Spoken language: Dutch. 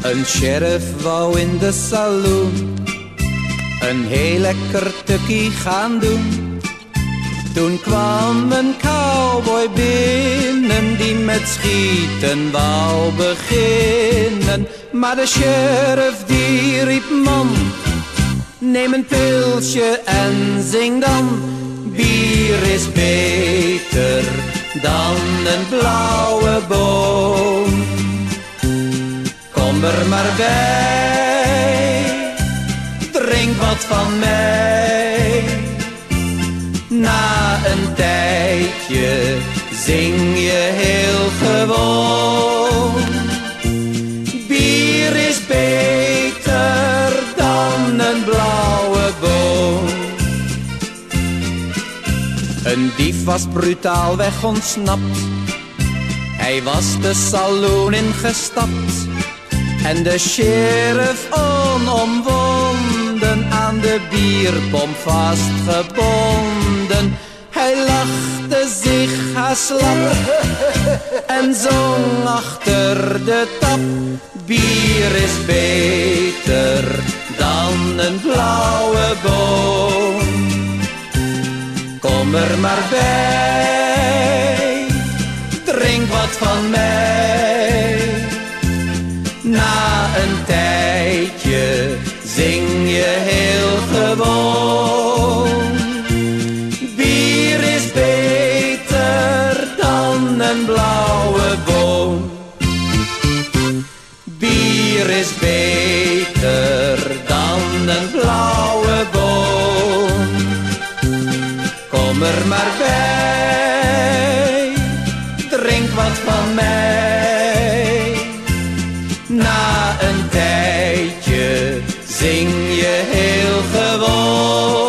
Een sheriff wou in de saloon een heel lekker tukkie gaan doen. Toen kwam een cowboy binnen die met schieten wou beginnen. Maar de sheriff die riep: man, neem een pilsje en zing dan. Bier is beter dan een blauwe boom. Kom er maar bij, drink wat van mij. Na een tijdje zing je heel gewoon. Bier is beter dan een blauwe boom. Een dief was brutaal weg ontsnapt. Hij was de saloon ingestapt. En de sheriff onomwonden aan de bierpomp vastgebonden. Hij lachte zich haslap en zong achter de tap. Bier is beter dan een blauwe boom. Kom er maar bij, drink wat van mij. Na een tijdje zing je heel gewoon. Bier is beter dan een blauwe boom. Bier is beter dan een blauwe boom. Kom er maar bij, drink wat van mij. Na een tijdje zing je heel gewoon.